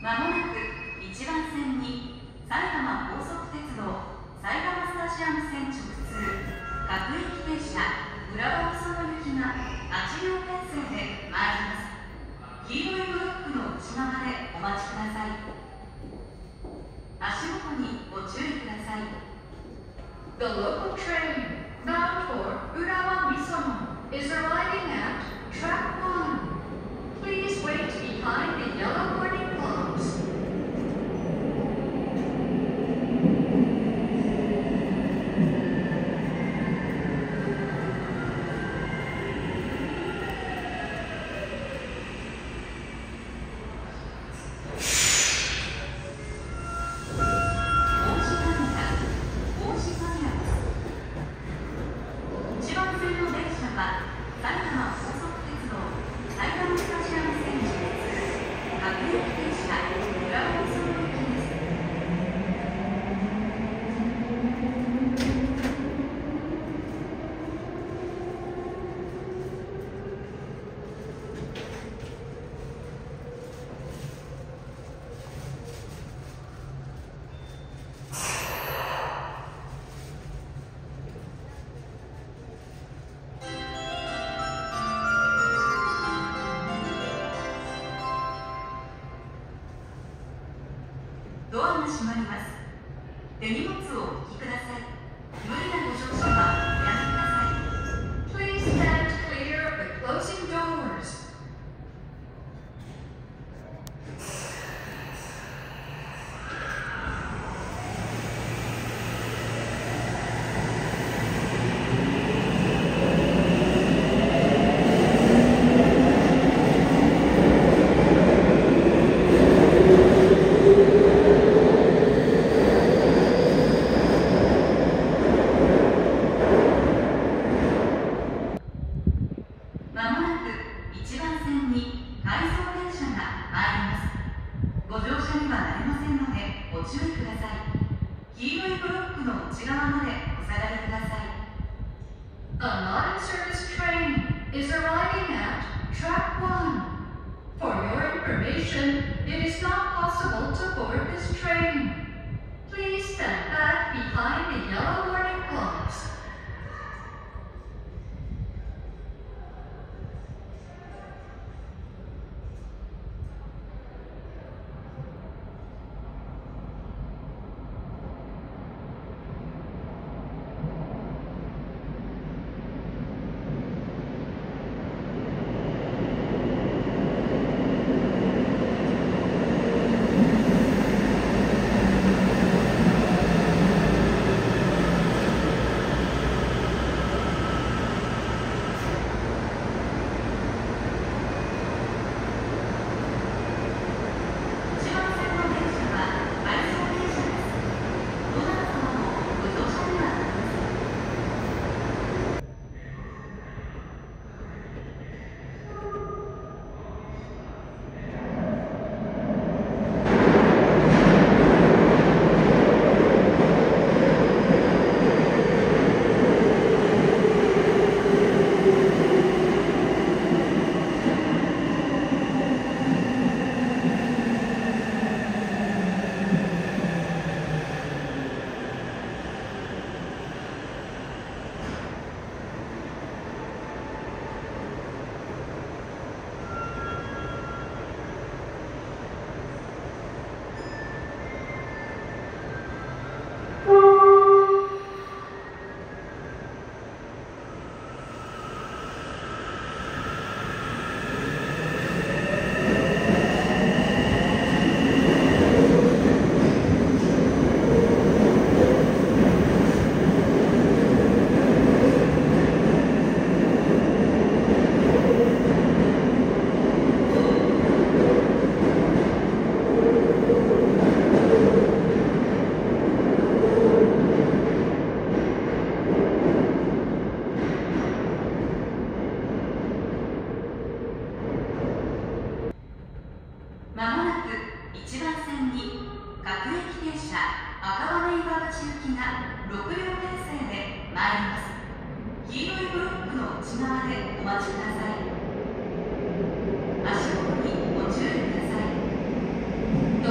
まもなく1番線に埼玉高速鉄道埼玉スタジアム線直通各駅停車浦和美園行きが8両編成で参ります。黄色いブロックの内側でお待ちください。足元にご注意ください。 The local train bound for Urawa Misono is arriving at track 1. Please wait behind the yellow warning clocks. ドアが閉まります。手荷物をお引きください。無理なご乗車はおやめください。 Please stand clear of the closing doors. まもなく1番線に回送電車が参ります。ご乗車にはなれませんのでご注意ください。黄色いブロックの内側までお下がりください。 A non-service train is arriving at track 1. For your information, it is not possible to board this train. Please stand back behind the yellow warning clocks. まもなく1番線に各駅停車赤羽岩淵行きが6両編成で参ります。黄色いブロックの内側でお待ちください。足元にご注意ください。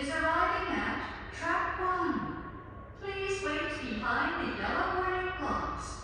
is arriving at track 1. Please wait behind the yellow warning clocks.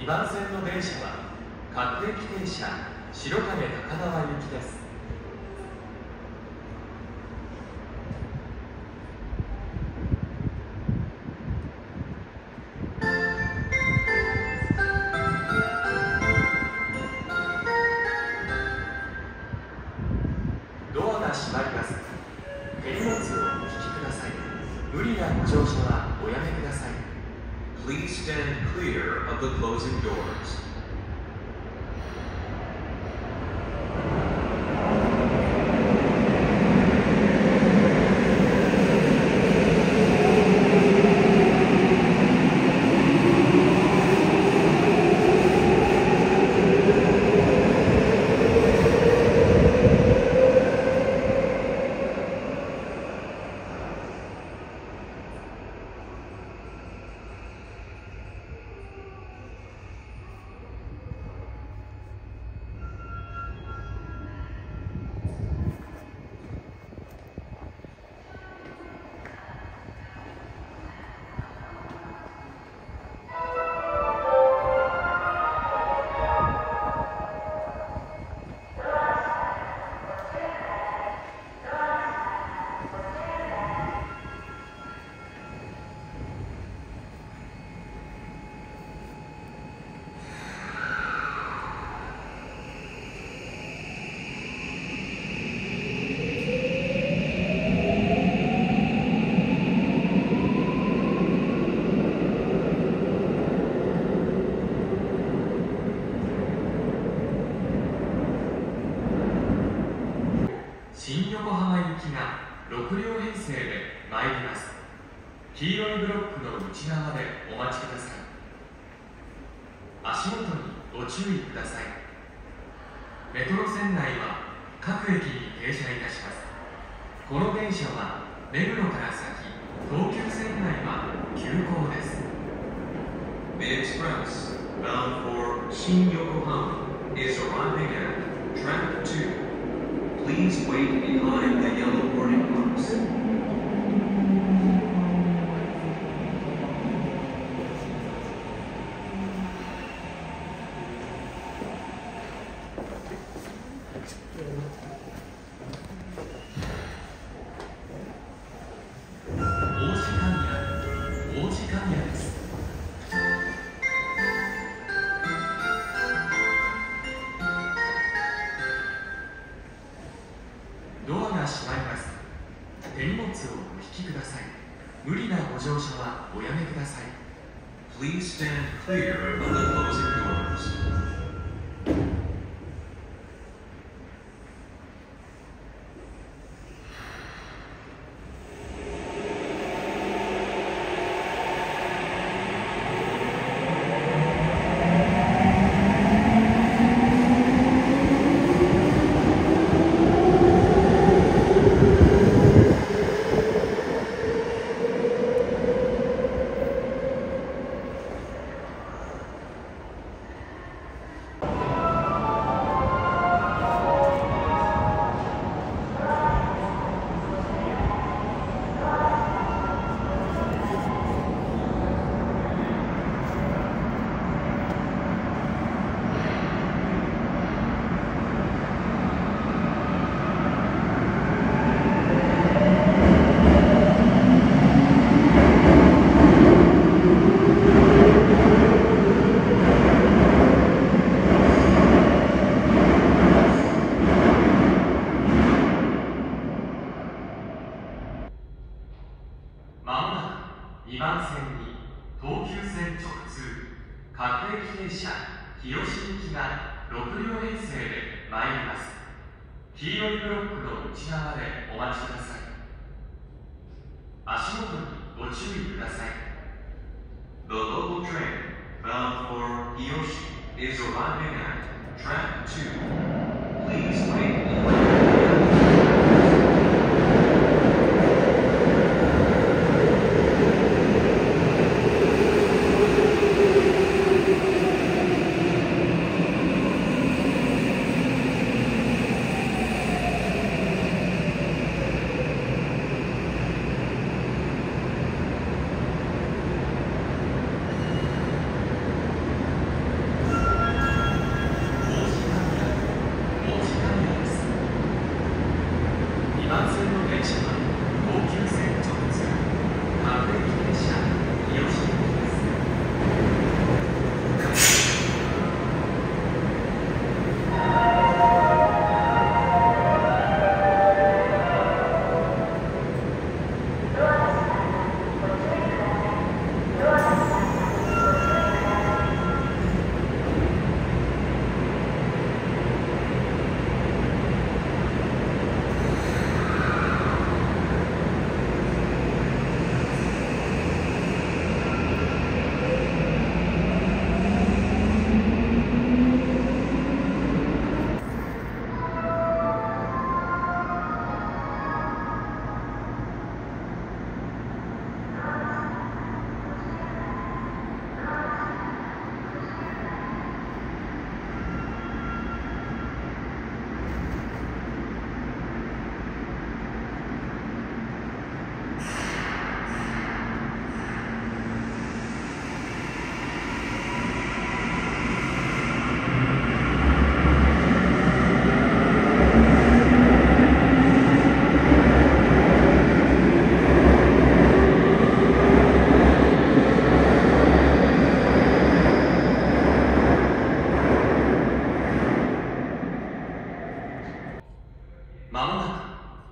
2番線の電車は各駅停車白金高輪行きです。ドアが閉まります。手荷物をお引きください。無理なご乗車はおやめください。 Please stand clear of the closing doors. 新横浜行きが6両編成で参ります。黄色いブロックの内側でお待ちください。足元にご注意ください。メトロ線内は各駅に停車いたします。この電車は目黒から先、東急線内は急行です。 The express bound for Shin-Yokohama is arriving at track 2. Please wait behind the yellow boarding box. 王子神谷です。ドアが閉まります。手荷物をお引きください。無理なご乗車はおやめください。 Please stand clear of the closing doors. 2番線に東急線直通各駅停車日吉行きが6両編成で参ります。黄色いブロックの内側でお待ちください。足元にご注意ください。 The local train bound for Hiyoshi is arriving at track 2. Please wait. ド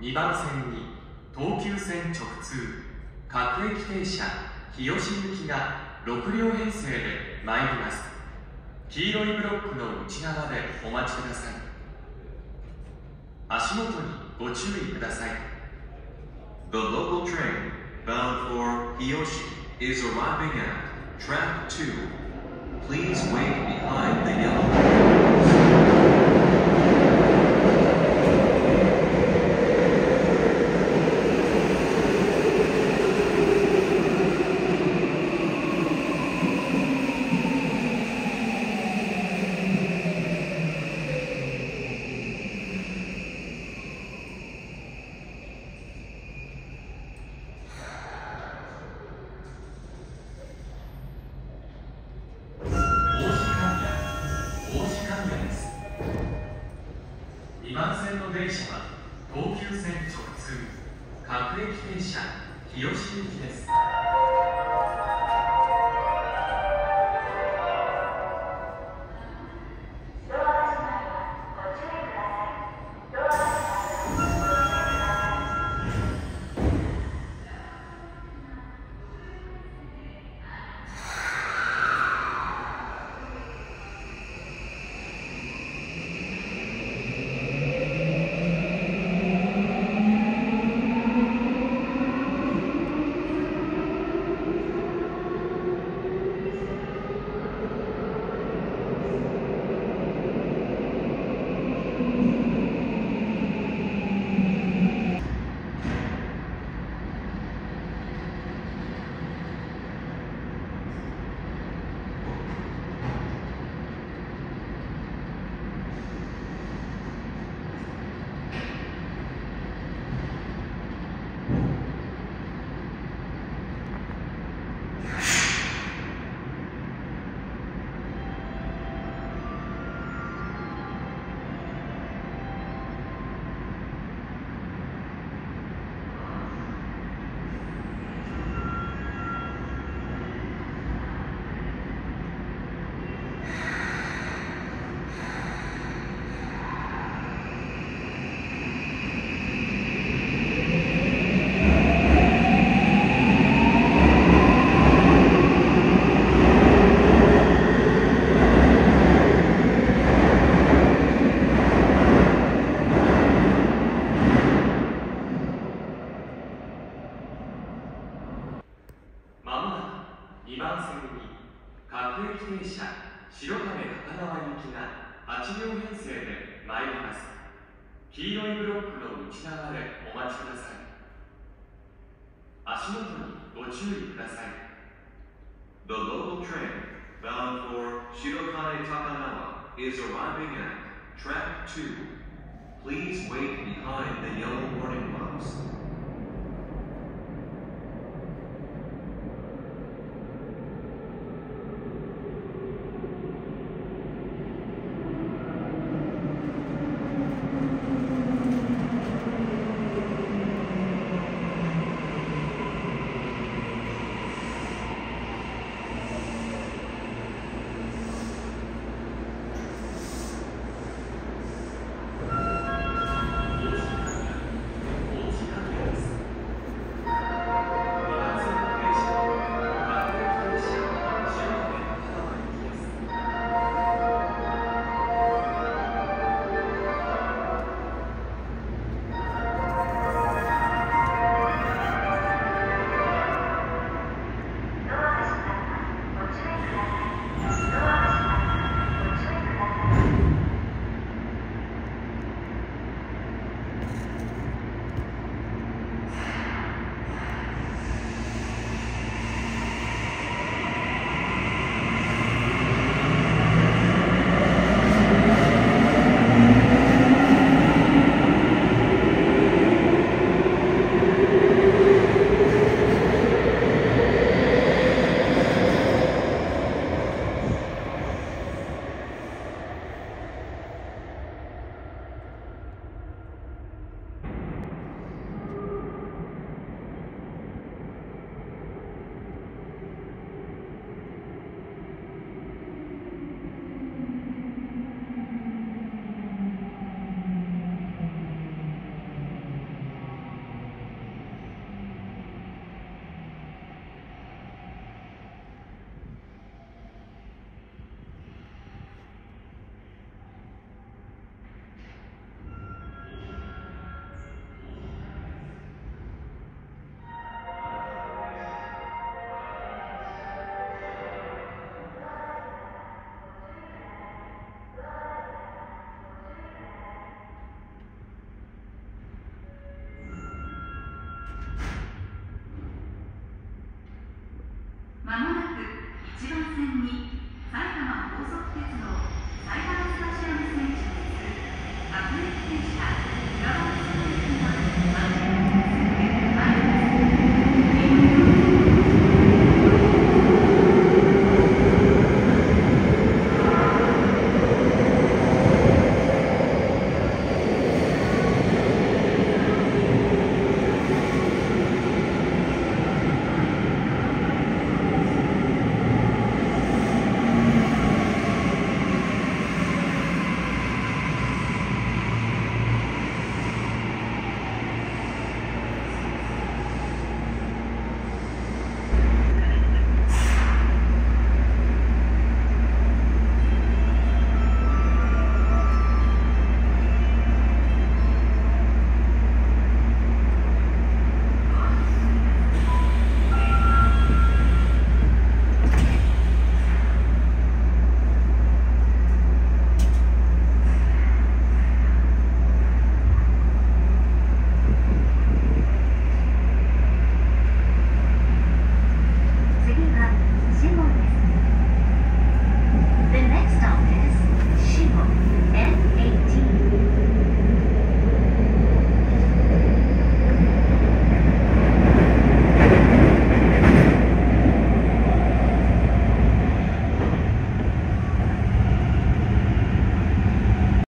2番線に東急線直通各駅停車日吉行きが6両編成で参ります。黄色いブロックの内側でお待ちください。足元にご注意ください。 The local train bound for Hiyoshi is arriving at track 2. Please wait behind the yellow. 2番線の電車は東急線直通各駅停車日吉行きです。2番線に各駅停車白金高輪行きが8両編成で参ります。黄色いブロックの内側でお待ちください。足元にご注意ください。 The local train bound for Shirokane Takanawa is arriving at track 2. Please wait behind the yellow warning lights.